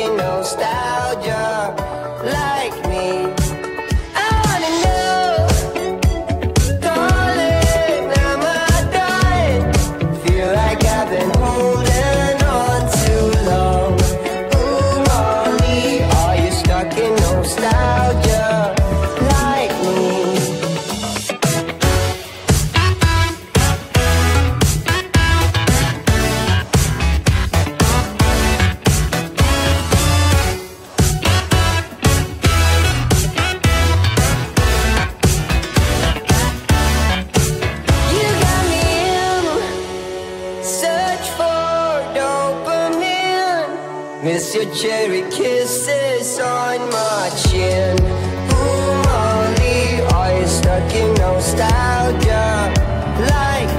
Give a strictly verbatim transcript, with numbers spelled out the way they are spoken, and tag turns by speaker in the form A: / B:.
A: in nostalgia like me. I wanna know, darling, am I dying? Feel like I've been holding on too long. Ooh, Molly, are you stuck in nostalgia like me? Miss your cherry kisses on my chin. Ooh, Molly, are you stuck in nostalgia like